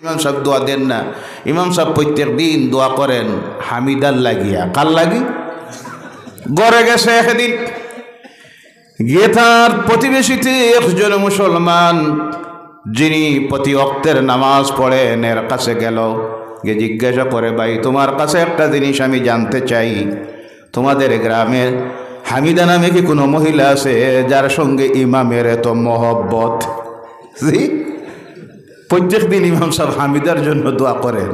ইমাম সাহেব দোয়া দেন না। ইমাম সাহেব প্রত্যেক দিন দোয়া করেন হামিদার লাগিয়া। কার লাগি? গড়ে গেছে একদিন, গিয়ে তার প্রতিবেশীতে একজন মুসলমান যিনি প্রতি ওয়াক্তের নামাজ পড়েন এর কাছে গেল, গিয়ে জিজ্ঞাসা করে, ভাই তোমার কাছে একটা জিনিস আমি জানতে চাই, তোমাদের গ্রামের হামিদা নামে কি কোনো মহিলা আছে যার সঙ্গে ইমামের এত মহব্বত? জি, প্রত্যেক দিন ইমাম সাহেব হামিদার জন্য দোয়া করেন।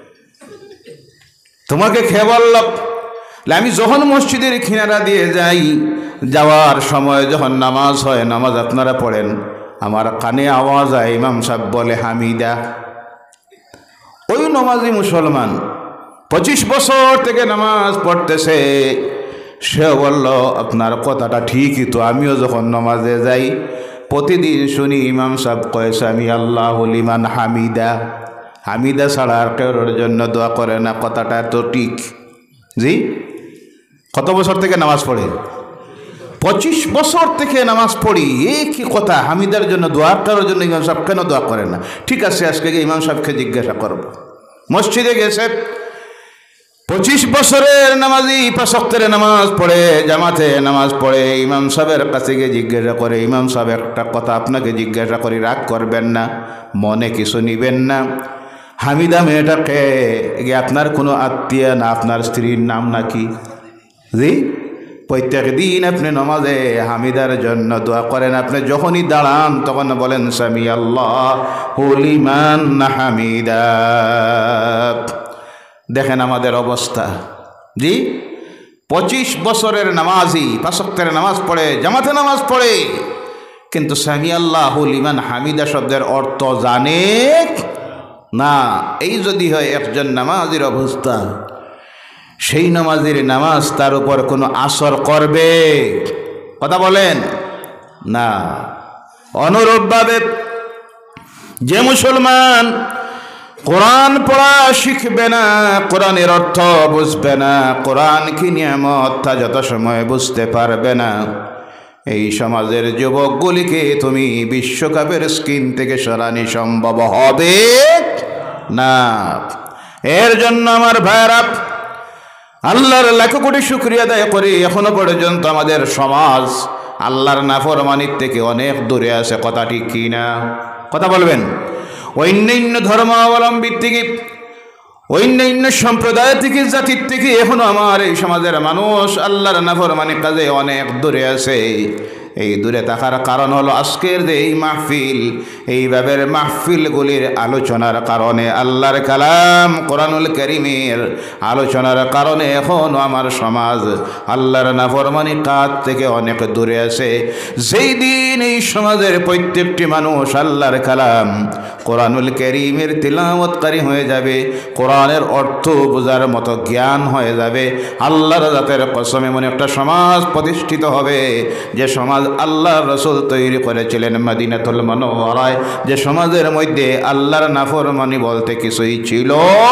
তোমাকে খেয়ে বললাম, আমি যখন মসজিদের কিনারা দিয়ে যাই, যাওয়ার সময় যখন নামাজ হয়, নামাজ আপনারা পড়েন, আমার কানে আওয়াজ হয় ইমাম সাহেব বলে হামিদা। ওই নামাজি মুসলমান 25 বছর থেকে নামাজ পড়তেছে, সে বলল আপনার কথাটা ঠিকই তো, আমিও যখন নামাজে যাই প্রতিদিন শুনি ইমাম সাহেব কয়েছে আমি আল্লাহ লিমান হামিদা, হামিদা ছাড়া আর কেউর জন্য দোয়া করে না। কথাটা তো ঠিক। জি, কত বছর থেকে নামাজ পড়ে? 25 বছর থেকে নামাজ পড়ি। কি কথা, হামিদার জন্য দোয়া, কারোর জন্য ইমাম সাহেব কেন দোয়া করে না? ঠিক আছে, আজকে ইমাম সাহেবকে জিজ্ঞাসা করব। মসজিদে গেছে, 25 বছরের নামাজি, 5 ওয়াক্তের নামাজ পড়ে, জামাতে নামাজ পড়ে। ইমাম সাহেবের কাছে গিয়ে জিজ্ঞাসা করে, ইমাম সাহেব একটা কথা আপনাকে জিজ্ঞাসা করি, রাগ করবেন না, মনে কিছু নিবেন না। হামিদা মেয়েটাকে আপনার কোনো আত্মীয় না, আপনার স্ত্রীর নাম নাকি? জি, প্রত্যেক দিন আপনি নামাজে হামিদার জন্য দোয়া করেন। আপনি যখনই দাঁড়ান তখন বলেন সামি আল্লাহু লিমান হামিদা। দেখেন আমাদের অবস্থা। জি, 25 বছরের নামাজি, 5 ওয়াক্তের নামাজ পড়ে, জামাতে নামাজ পড়ে, কিন্তু সামি আল্লাহু লিমান হামিদা শব্দের অর্থ জানে না। এই যদি হয় একজন নামাজির অবস্থা, সেই নামাজির নামাজ তার উপর কোনো আসর করবে? কথা বলেন না। অনুরূপভাবে যে মুসলমান কোরআন পড়া শিখবে না, কোরআনের অর্থ বুঝবে না, কোরআন কি নিয়ামত তা যত সময় বুঝতে পারবে না, এই সমাজের যুবকগুলিকে তুমি বিশ্বকাপের স্ক্রিন থেকে সরানো সম্ভব হবে না। এর জন্য আমার ভাইরা, আল্লাহর লাখ কোটি শুকরিয়া আদায় করি, এখনো পর্যন্ত আমাদের সমাজ আল্লাহর নাফরমানির থেকে অনেক দূরে আছে। কথা ঠিক কি না? কথা বলবেন। অন্যান্য ধর্মাবলম্বীর থেকে, অন্যান্য সম্প্রদায় থেকে, জাতির থেকে এখনো আমার এই সমাজের মানুষ আল্লাহর নাফরমানির কাজে অনেক দূরে আছে। এই দূরে থাকার কারণ হলো আজকের যে এই মাহফিল, এইভাবে মাহফিলগুলির আলোচনার কারণে, আল্লাহর কালাম কোরআনুল কারীমের আলোচনার কারণে এখনও আমার সমাজ আল্লাহর নাফরমানি কাজ থেকে অনেক দূরে আছে। যেই দিন এই সমাজের প্রত্যেকটি মানুষ আল্লাহর কালাম কোরআনুল কারীমের তিলাওয়াতকারী হয়ে যাবে, কোরআনের অর্থ বোঝার মতো জ্ঞান হয়ে যাবে, আল্লাহর জাতের কসম এমন একটা সমাজ প্রতিষ্ঠিত হবে, যে সমাজ আল্লাহর রাসূল তৈরি করেছিলেন মদিনাতুল মুনাওয়ারায়, যে সমাজের মধ্যে আল্লাহর নাফরমানি বলতে কিছুই ছিল,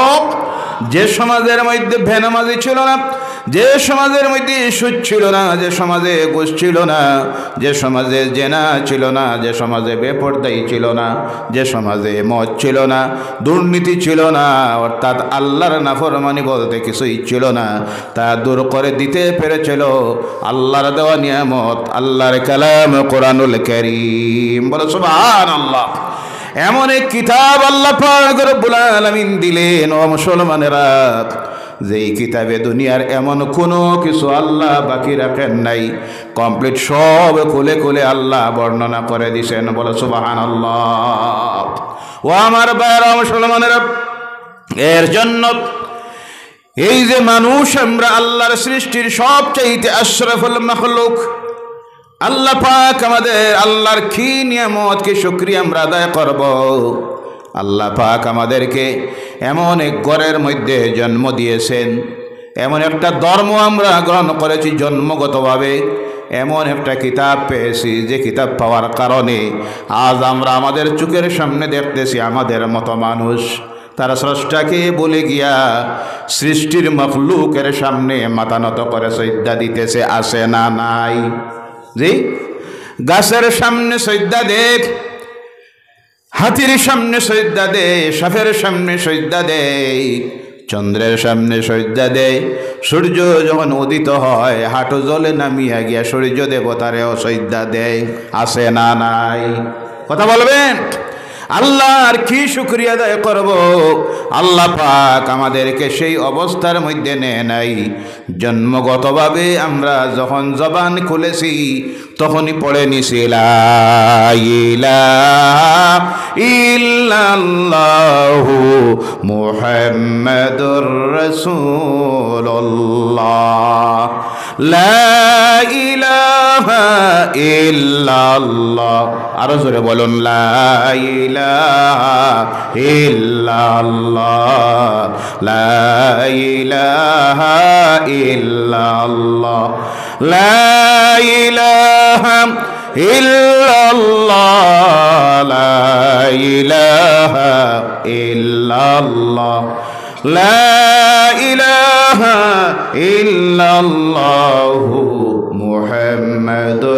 যে সমাজের মধ্যে বেনামাজি ছিল না, যে সমাজের মধ্যে সুদ ছিল না, যে সমাজে ঘুষ ছিল না, যে সমাজে জেনা ছিল না, যে সমাজে বেপরদাই ছিল না, যে সমাজে মদ ছিল না, দুর্নীতি ছিল না, অর্থাৎ আল্লাহর নাফরমানি বলতে কিছুই ছিল না, তা দূর করে দিতে পেরেছিল আল্লাহর দেওয়া নিয়ামত, আল্লাহর কালাম কোরআনুল কারীম। বলো সুবহানাল্লাহ। এমন এক কিতাব আল্লাহ পাক রব্বুল আলামিন দিলেন ও মুসলমানেরা, যেই কিতাবে দুনিয়ার এমন কোনো কিছু আল্লাহ বাকি রাখেন নাই, কমপ্লিট সব খুলে খুলে আল্লাহ বর্ণনা করে দিয়েছেন। বলো সুবহানাল্লাহ। ও আমার ভাইরা মুসলমানেরা, এর জন্য এই যে মানুষ, আমরা আল্লাহর সৃষ্টির সবচাইতে আশরাফুল মাখলুক, আল্লাহ পাক আমাদের আল্লাহর কি নিয়ামত, কি শুকরিয়া আমরা আদায় করব। আল্লাহ পাক আমাদেরকে এমন এক ঘরের মধ্যে জন্ম দিয়েছেন, এমন একটা ধর্ম আমরা গ্রহণ করেছি জন্মগতভাবে, এমন একটা কিতাব পেয়েছি, যে কিতাব পাওয়ার কারণে আজ আমরা আমাদের চোখের সামনে দেখতেছি আমাদের মতো মানুষ তারা স্রষ্টাকে বলে গিয়া সৃষ্টির মখলুকের সামনে মাথা নত করে সজদা দিতেছে। আসে না নাই? জি, গাছের সামনে সজদা দেব, হাতির সামনে সজদা দেয়, সাপের সামনে সজদা দেয়, চন্দ্রের সামনে সজদা দেয়। সূর্য যখন উদিত হয় হাঁটু জলে নামিয়া গিয়া সূর্য দেবতারেও সজদা দেয়। আছে না নাই? কথা বলবেন। আল্লাহর কি শুকরিয়া আদায় করব? আল্লাহ পাক আমাদেরকে সেই অবস্থার মধ্যে নেয় নাই। জন্মগতভাবে আমরা যখন জবান খুলেছি তখনই পড়ে নিছি লা ইলাহা ইল্লাল্লাহু মুহাম্মাদুর রাসূলুল্লাহ, লা ইলাহা ইল্লাল্লাহ। আরো জোরে বলুন, লা ইলাহা ইল্লাল্লাহ, লা ইলাহা ইল্লাল্লাহ, লা ইলাহা ইল্লাল্লাহ, লা ইলাহা ইল্লাল্লাহ, লা ইলাহা ইল্লাল্লাহু মুহাম্মাদুর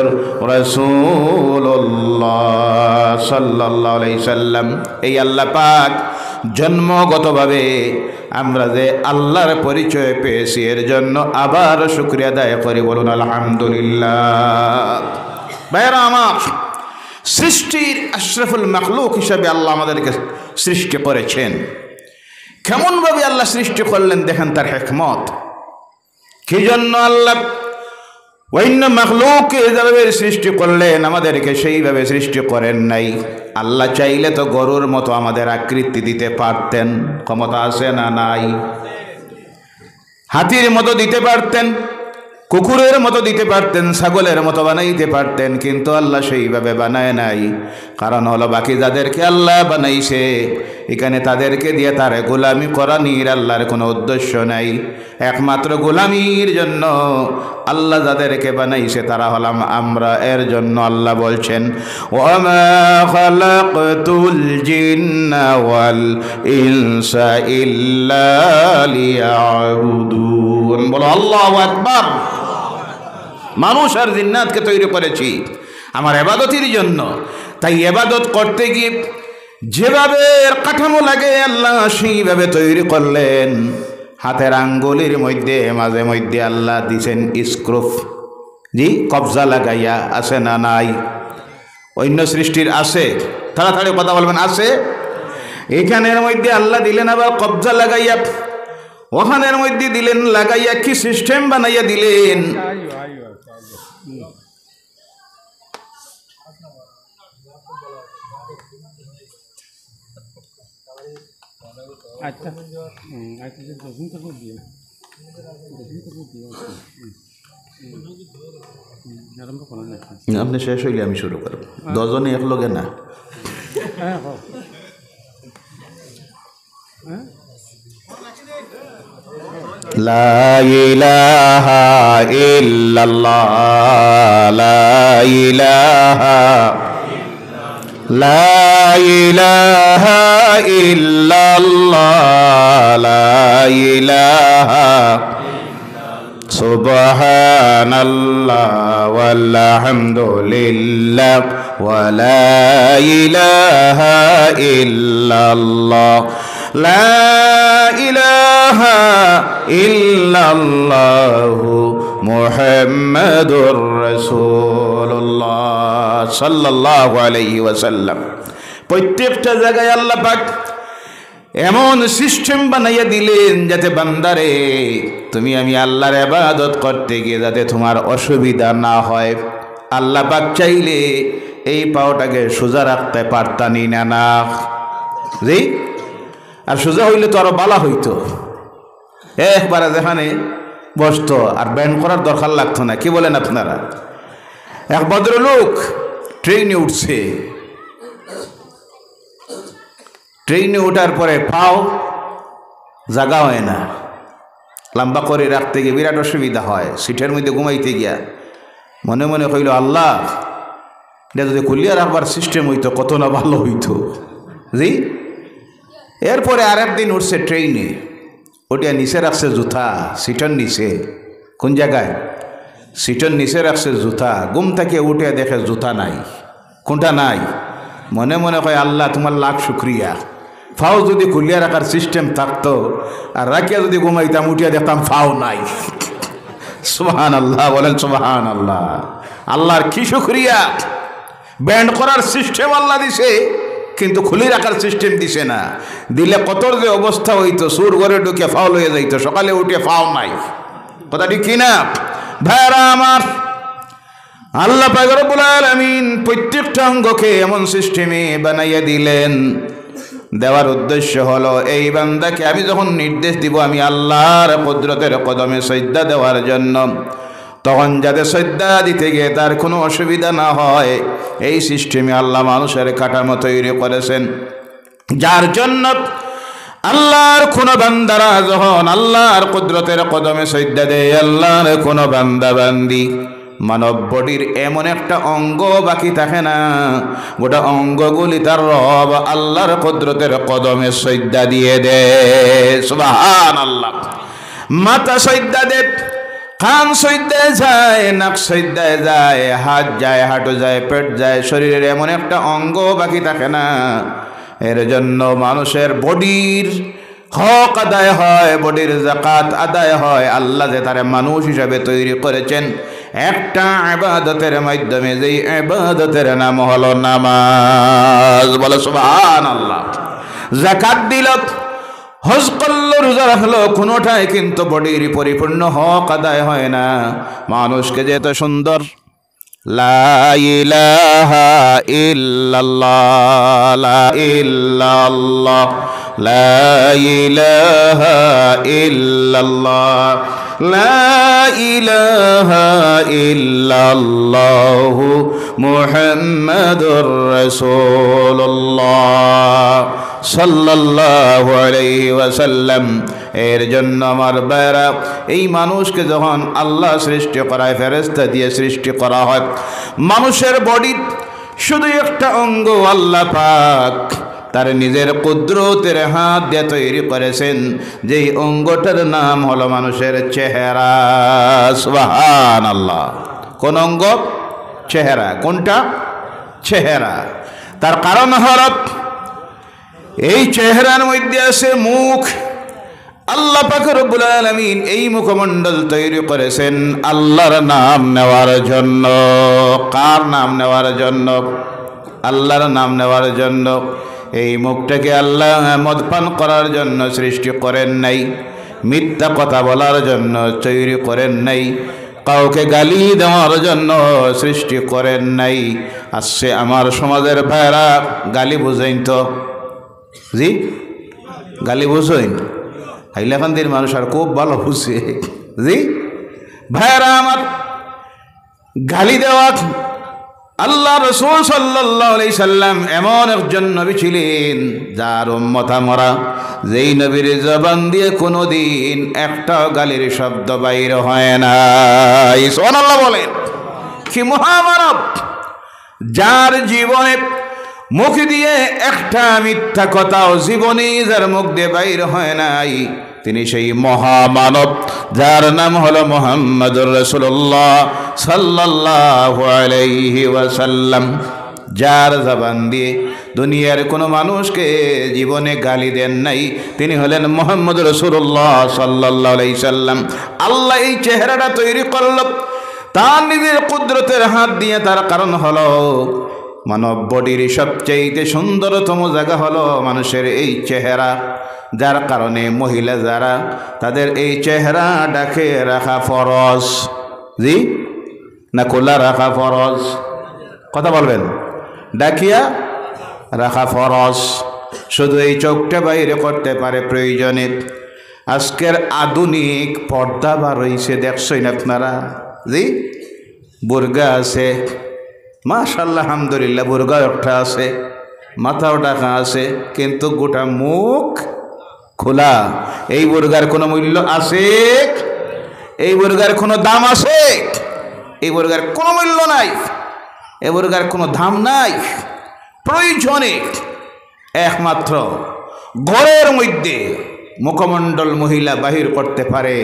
রাসূলুল্লাহ সাল্লাল্লাহু আলাইহি সাল্লাম। এই আল্লাহ পাক জন্মগতভাবে আমরা যে আল্লাহর পরিচয় পেয়েছি এর জন্য আবার শুকরিয়া আদায় করি, বলুন আলহামদুলিল্লাহ। ভাইরা আমার, সৃষ্টির আশরাফুল মাখলুক হিসাবে আল্লাহ আমাদেরকে সৃষ্টি করেছেন। কেমনভাবে আল্লাহ সৃষ্টি করলেন দেখেন তার হিকমত। কি জন্য আল্লাহ অন্য মাখলুক যেভাবে সৃষ্টি করলেন আমাদেরকে সেইভাবে সৃষ্টি করেন নাই। আল্লাহ চাইলে তো গরুর মতো আমাদের আকৃতি দিতে পারতেন, ক্ষমতা আছে না নাই? হাতির মতো দিতে পারতেন, কুকুরের মতো দিতে পারতেন, ছাগলের মতো বানাইতে পারতেন, কিন্তু আল্লাহ সেইভাবে বানায় নাই। কারণ হলো বাকি যাদেরকে আল্লাহ বানাইছে এখানে তাদেরকে দিয়ে তার গোলামি করানির আল্লাহর কোনো উদ্দেশ্য নাই। একমাত্র গোলামির জন্য আল্লাহ যাদেরকে বানাইছে তারা হলাম আমরা। এর জন্য আল্লাহ বলছেন, ওয়ামা খালাকতুল জিন্না ওয়াল ইনসা ইল্লা লিয়াবুদুন। বলো আল্লাহু আকবার। মানুষ আর জিন্নাতকে তৈরি করেছি আমার ইবাদতের জন্য। তাই ইবাদত করতে গিয়ে যেভাবে কাঠামো লাগে আল্লাহ সেইভাবে তৈরি করলেন। হাতের আঙ্গুলির মধ্যে মাঝে মধ্যে আল্লাহ দিছেন স্ক্রুফ, জি, কবজা লাগাইয়া। আছে না নাই? অন্য সৃষ্টির আছে? তাড়াতাড়ি কথা বলবেন, আছে? এখানের মধ্যে আল্লাহ দিলেন আবার কবজা লাগাইয়া, ওখানের মধ্যে দিলেন লাগাইয়া। কি সিস্টেম বানাইয়া দিলেন! আচ্ছা আপনি শেষ হইলে আমি শুরু করব। দশজনে একলগে না। লা ইলাহা ইল্লাল্লাহ, লা ইলাহা, লা ইলাহা ইল্লাল্লাহ, লা ইলাহা, সুবহানাল্লাহ ওয়ালহামদুলিল্লাহ ওয়া লা ইলাহা ইল্লাল্লাহ, লা ইলাহা ইল্লাল্লাহু মুহাম্মাদুর রাসূলুল্লাহ সাল্লাল্লাহু আলাইহি ওয়াসাল্লাম। প্রত্যেকটা জায়গায় আল্লাহ পাক এমন সিস্টেম বানাইয়া দিলেন যাতে বান্দারে তুমি আমি আল্লাহর ইবাদত করতে গিয়ে যাতে তোমার অসুবিধা না হয়। আল্লাহ পাক চাইলে এই পাওটাকে সোজা রাখতে পারতানি না না, জি? আর সোজা হইলে তো আরো বালা হইতো, একবারে যেখানে বসতো আর ব্যান্ড করার দরকার লাগতো না। কি বলেন আপনারা? এক ভদ্রলোক ট্রেনে উঠছে, ট্রেনে ওঠার পরে পাও জাগা হয় না, লম্বা করে রাখতে গিয়ে বিরাট অসুবিধা হয়। সিটের মধ্যে ঘুমাইতে গিয়া মনে মনে কইল, আল্লাহ এটা যদি খুলিয়া রাখবার সিস্টেম হইতো কত না ভালো হইতো, জি? এরপরে আর একদিন উঠছে ট্রেনে, ওটিয়া নিচে রাখছে জুতা, সিটের নিচে। কোন জায়গায়? সিটের নিচে রাখছে জুতা। ঘুম থেকে উঠে দেখে জুতা নাই। কোনটা নাই? মনে মনে কয় আল্লাহ তোমার লাখ শুক্রিয়া, ফাও যদি খুলিয়া রাখার সিস্টেম থাকতো আর রাখিয়া যদি ঘুমাইতাম উঠিয়া দেখতাম ফাও নাই। সুবহান আল্লাহ, বলেন সুবহান আল্লাহ। আল্লাহর কি শুক্রিয়া, ব্যান্ড করার সিস্টেম আল্লাহ দিছে কিন্তু খুলি রাখার সিস্টেম দিছে না। দিলে কতর যে অবস্থা হইতো, সুর ঘরে ঢুকে ফাউল হয়ে যাইতো, সকালে উঠে ফাও নাই। কথা ঠিক কিনা ভাইরা আমার? আল্লাহ পাক রব্বুল আলামিন প্রত্যেকটা অঙ্গকে এমন সিস্টেমে বানাইয়া দিলেন, দেওয়ার উদ্দেশ্য হলো এই বান্দাকে আমি যখন নির্দেশ দিব আমি আল্লাহর কুদরতের কদমে সিজদা দেওয়ার জন্য, তখন যাতে সিজদা দিতে গিয়ে তার কোনো অসুবিধা না হয় এই সিস্টেমে আল্লাহ মানুষের কাঠামো তৈরি করেছেন। যার জন্য আল্লাহর কোনো বান্দারা যখন আল্লাহর কুদরতের কদমে সিজদা দেয়, আল্লাহর কোনো বান্দা বান্দি মানব বডির এমন একটা অঙ্গ বাকি থাকে না, গোটা অঙ্গগুলি তার রব আল্লাহর কুদরতের কদমে সিজদা দিয়ে দেয়। সুবহানাল্লাহ। মাথা সিজদা দেয়, কান সিজদায় যায়, নাক সিজদায় যায়, হাত যায়, হাঁটু যায়, পেট যায়, শরীরের এমন একটা অঙ্গ বাকি থাকে না। এর জন্য মানুষের বডির হক আদায় হয়, বডির যাকাত আদায় হয়। আল্লাহ যে তারে মানুষ হিসাবে তৈরি করেছেন একটা ইবাদতের মাধ্যমে, যেই ইবাদতের নাম হলো নামাজ। বলে সুবহানাল্লাহ। যাকাত দিল, হজ করল, রোজা রাখলো, কোনোটাই কিন্তু বডির পরিপূর্ণ হক আদায় হয় না। মানুষকে যে এত সুন্দর লা ইলাহা ইল্লাল্লাহ, লা ইল্লাল্লাহ, লা ইলাহা ইল্লাল্লাহ, লা ইলাহা ইল্লাল্লাহু মুহাম্মাদুর রাসূলুল্লাহ সাল্লাল্লাহু আলাইহি ওয়াসাল্লাম। এর জন্য আমার ভাইরা, এই মানুষকে যখন আল্লাহ সৃষ্টি করায়, ফেরেশতা দিয়ে সৃষ্টি করা হয়, মানুষের বডি শুধু একটা অঙ্গ আল্লাহ পাক তার নিজের কুদরতের হাত দিয়ে তৈরি করেছেন, যেই অঙ্গটার নাম হলো মানুষের চেহারা। সুবহানাল্লাহ। কোন অঙ্গ? চেহারা। কোনটা? চেহারা। তার কারণ হলো এই চেহারার মধ্যে আছে মুখ। আল্লাহ পাক রব্বুল আলামিন এই মুখমণ্ডল তৈরি করেছেন আল্লাহর নাম নেওয়ার জন্য। কার নাম নেওয়ার জন্য? আল্লাহর নাম নেওয়ার জন্য। এই মুখটাকে আল্লাহ মদপান করার জন্য সৃষ্টি করেন নাই, মিথ্যা কথা বলার জন্য তৈরি করেন নাই, কাউকে গালি দেওয়ার জন্য সৃষ্টি করেন নাই। আসছে আমার সমাজের ভাইরা, গালি বুঝেন তো? জি, গালি বুঝেন? হাইলাকান্দির মানুষ আর খুব ভালো বুঝে। জি ভাইরা আমার, গালি দেওয়া, আল্লাহ রাসূল সাল্লাল্লাহু আলাইহি সাল্লাম এমন একজন নবী ছিলেন যার উম্মত আমরা, যেই নবীর জবান দিয়ে কোনোদিন একটা গালির শব্দ বাইর হয় না। সুবহানাল্লাহ বলেন। কি মহামানব, যার জীবনে মুখ দিয়ে একটা মিথ্যা কথাও জীবনে যার মুখ দিয়ে বাইর হয় নাই, তিনি সেই মহামানব যার নাম হলো মুহাম্মাদুর রাসূলুল্লাহ সাল্লাল্লাহু আলাইহি ওয়াসাল্লাম। যার জবান দিয়ে দুনিয়ার কোনো মানুষকে জীবনে গালি দেন নাই, তিনি হলেন মুহাম্মদুর রাসূলুল্লাহ সাল্লাল্লাহু আলাইহি সাল্লাম। আল্লাহ এই চেহারাটা তৈরি করল তার নিজের কুদরতের হাত দিয়ে। তার কারণ হলো মানব বডির সবচেয়ে সুন্দরতম জায়গা হলো মানুষের এই চেহারা। যার কারণে মহিলা যারা, তাদের এই চেহারা ডাকে রাখা ফরজ। জি না খোলা রাখা ফরজ? কথা বলবেন। ডাকিয়া রাখা ফরজ। শুধু এই চোখটা বাইরে করতে পারে প্রয়োজনে। আজকের আধুনিক পর্দা বার হইছে, দেখছেন আপনারা? জি, বুরগা আছে, মাশাআল্লাহ আলহামদুলিল্লাহ, বুরগা একটা আছে, মাথাও ঢাকা আছে, কিন্তু গোটা মুখ খোলা। এই বুরগার কোনো মূল্য আছে? এই বুরগার কোনো দাম আছে? এই বুরগার কোনো মূল্য নাই, এই বুরগার কোনো দাম নাই। প্রয়োজনে একমাত্র ঘরের মধ্যে মুখমণ্ডল মহিলা বাহির করতে পারে।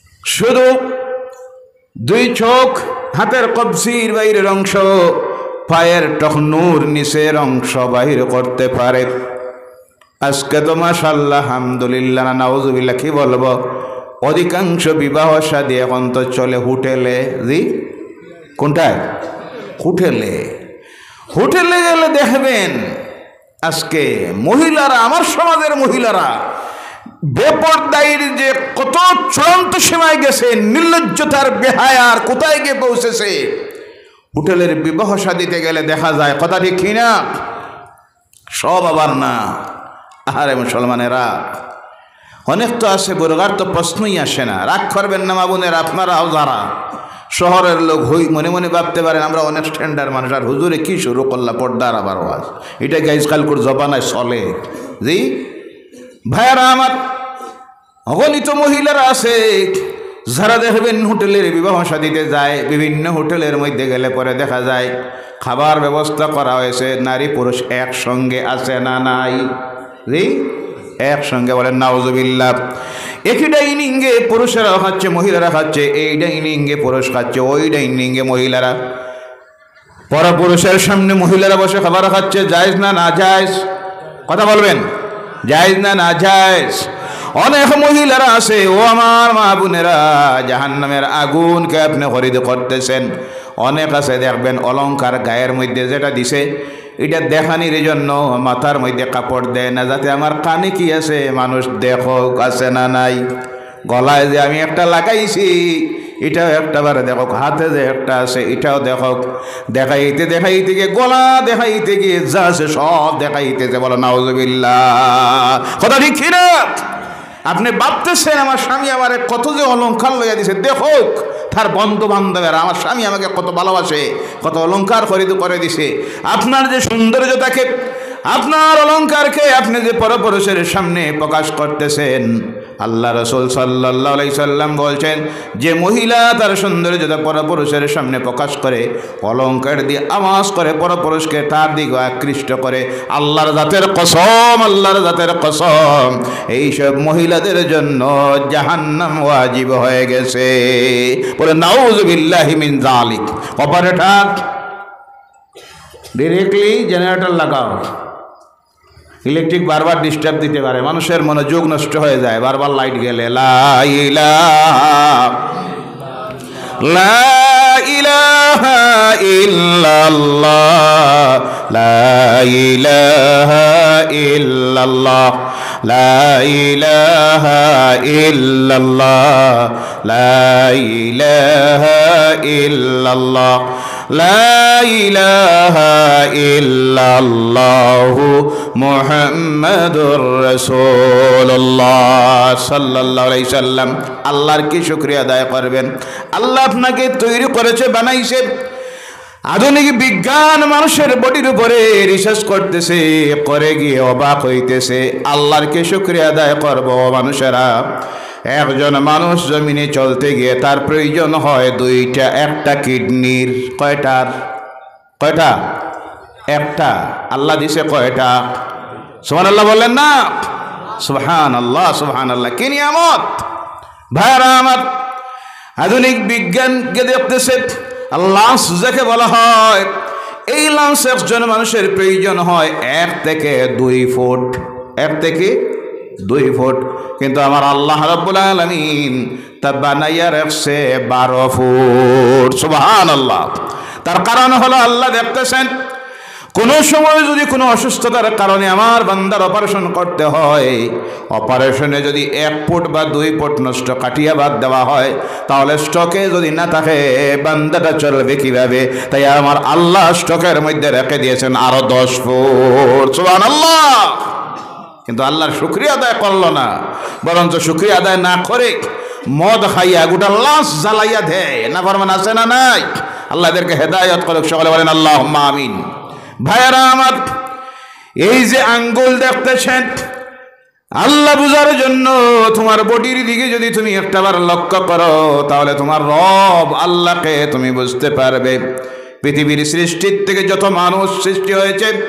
শুধু দুই চোখ, হাতের কবজির বাইরের অংশ, পায়ের টখনুর নিচের অংশ বাহির করতে পারে। আজকে তো মাশাআল্লাহ আলহামদুলিল্লাহ না নাউজুবিল্লাহ কি বলবো, অধিকাংশ বিবাহ শাদী এখন তো চলে হোটেলে। জি, কোনটায়? হোটেলে। হোটেলে গেলে দেখবেন আজকে মহিলারা, আমার সমাজের মহিলারা বেপরদাইর যে কত চূড়ান্ত সীমায় গেছে, নির্লজ্জতার বেহায়ার কোথায় গিয়ে পৌঁছেছে। হোটেলের বিবাহ শাদীতে গেলে দেখা যায়, কথা ঠিক কিনা? সব আবার না। আরে মুসলমানেরা, অনেক তো আছে বুরগার তো প্রশ্নই আসে না। রাগ করবেন না মা বোনের, আপনারাও যারা শহরের লোক হই মনে মনে ভাবতে পারেন আমরা অনেক স্ট্যান্ডার্ড মানুষ, আর হুজুরে কি শুরু করলা পর্দার আবার ওয়াজ, এটা গাইজ কালকুর জবানায় চলে। জি ভাইয়ারা আমার, অগণিত মহিলারা আছে যারা দেখবেন হোটেলের বিবাহ শাদীতে যায়। বিভিন্ন হোটেলের মধ্যে গেলে পরে দেখা যায় খাবার ব্যবস্থা করা হয়েছে, নারী পুরুষ একসঙ্গে আছে না নাই? জি, একসঙ্গে বলেন নাউজুবিল্লাহ। একই ডাইনিংয়ে পুরুষেরা খাচ্ছে, মহিলারা খাচ্ছে। এই ডাইনিংয়ে পুরুষ খাচ্ছে, ওই ডাইনিংয়ে মহিলারা। পরপুরুষের সামনে মহিলারা বসে খাবার খাচ্ছে, জায়েজ না না জায়েজ? কথা বলবেন, জায়েজ না না জায়েজ? অনেক মহিলারা আছে, ও আমার মা বোনেরা, জাহান্নামের আগুনকে আপনি খরিদ করতেছেন। অনেক আছে দেখবেন অলংকার গায়ের মধ্যে যেটা দিছে এটা দেখানির জন্য মাথার মধ্যে কাপড় দেয় না, যাতে আমার কানে কি আছে মানুষ দেখো, আছে না নাই? গলায় যে আমি একটা লাগাইছি এটাও একটা বারে দেখো, হাতে যে একটা আছে এটাও দেখো। দেখাইতে দেখাইতে গিয়ে গলা দেখাইতে গিয়ে যা আছে সব দেখাইতেছে। বলো নাউজুবিল্লাহ, কথা ঠিক কিনা? আপনি ভাবতেছেন আমার স্বামী আমারে কত যে অলংকার লইয়া দিছে, দেখো তার বন্ধু বান্ধবেরা আমার স্বামী আমাকে কত ভালোবাসে, কত অলংকার খরিদ করে দিছে। আপনার যে সৌন্দর্যতাকে, আপনার অলংকারকে আপনি যে পরপুরুষের সামনে প্রকাশ করতেছেন, আল্লাহ রাসূল সাল্লাল্লাহু আলাইহি সাল্লাম বলছেন যে মহিলা তার সৌন্দর্যতা পরপুরুষের সামনে প্রকাশ করে, অলংকার দিয়ে আওয়াজ করে পরপুরুষকে তার দিকে আকৃষ্ট করে, আল্লাহর জাতের কসম, আল্লাহর জাতের কসম, এইসব মহিলাদের জন্য জাহান্নাম ওয়াজিব হয়ে গেছে। বলে নাউযুবিল্লাহি মিন যালিক। অপারেটর ডিরেক্টলি জেনারেটর লাগাও, ইলেকট্রিক বারবার ডিস্টার্ব দিতে পারে, মানুষের মনোযোগ নষ্ট হয়ে যায় বারবার লাইট গেলে। লা ইলাহা ইল্লাল্লাহ, লা ইলাহা ইল্লাল্লাহ, লা ইলাহা ইল্লাল্লাহ, লা ইলাহা ইল্লাল্লাহ, লা ইলাহা ইল্লাল্লাহু মুহাম্মাদুর রাসূলুল্লাহ সাল্লাল্লাহু আলাইহি সাল্লাম। আল্লাহর কি শুকরিয়া আদায় করবেন? আল্লাহ আপনাকে তৈরি করেছে, বানাইছে। আধুনিক বিজ্ঞান মানুষের বডির উপরে রিসার্চ করতেছে, করে গিয়ে অবাক হইতেছে। আল্লাহর কি শুকরিয়া আদায় করব মানুষেরা? একজন মানুষ জমিনে চলতে গিয়ে তার প্রয়োজন হয় দুইটা, একটা কিডনির। কয়টার? কয়টা? একটা। আল্লাহ দিছে কয়টা? সুবহানাল্লাহ বললেন না? সুবহানাল্লাহ, সুবহানাল্লাহ, কি নিয়ামত ভাইরা আমার। আধুনিক বিজ্ঞানকে দেখতেছে, লাঞ্চ যাকে বলা হয়, এই লাঞ্চ একজন মানুষের প্রয়োজন হয় 1 থেকে 2 ফুট, 1 থেকে 2 ফুট, কিন্তু আমার আল্লাহ রাব্বুল আলামিন তা বানাইয়া রাখছে 12 ফুট। সুবহানাল্লাহ। তার কারণ হলো আল্লাহ দেখতেছেন কোনো সময় যদি কোনো অসুস্থতার কারণে আমার বান্দার অপারেশন করতে হয়, অপারেশনে যদি 1 ফুট বা 2 ফুট নষ্ট কাটিয়ে বাদ দেওয়া হয়, তাহলে স্টকে যদি না থাকে বান্দাটা চলবে কিভাবে? তাই আমার আল্লাহ স্টকের মধ্যে রেখে দিয়েছেন আরো 10 ফুট। সুবহানাল্লাহ। কিন্তু আল্লাহর শুকরিয়া আদায় করলো না, বরঞ্চ শুকরিয়া আদায় না করে মদ খাইয়া গোটা লাশ জ্বালাইয়া দেয়। না ফরমান আছে না নাই? আল্লাহ এদেরকে হেদায়েত করুক, সকলে বলেন আল্লাহুম্মা আমিন। ভাইয়েরা আমার, এই যে আঙ্গুল দেখতেছেন, আল্লাহ বুঝার জন্য তোমার বডির দিকে যদি তুমি একটাবার লক্ষ্য করো, তাহলে তোমার রব আল্লাহকে তুমি বুঝতে পারবে। পৃথিবীর সৃষ্টির থেকে যত মানুষ সৃষ্টি হয়েছে,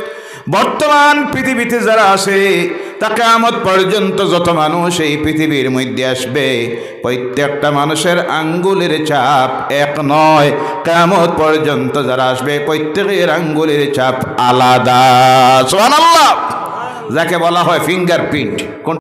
বর্তমান পৃথিবীতে যারা আছে তা কিয়ামত পর্যন্ত যত মানুষ এই পৃথিবীর মধ্যে আসবে প্রত্যেকটা মানুষের আঙ্গুলের ছাপ এক নয়। কিয়ামত পর্যন্ত যারা আসবে প্রত্যেকের আঙ্গুলের ছাপ আলাদা। সুবহানাল্লাহ। যাকে বলা হয় ফিঙ্গারপ্রিন্ট।